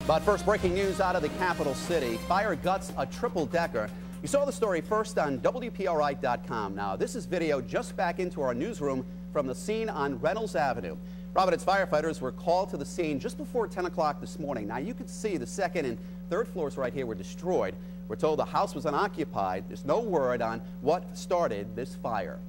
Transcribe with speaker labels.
Speaker 1: But first, breaking news out of the capital city. Fire guts a triple-decker. You saw the story first on WPRI.com. Now, this is video just back into our newsroom from the scene on Reynolds Avenue. Providence firefighters were called to the scene just before 10 o'clock this morning. Now, you can see the second and third floors right here were destroyed. We're told the house was unoccupied. There's no word on what started this fire.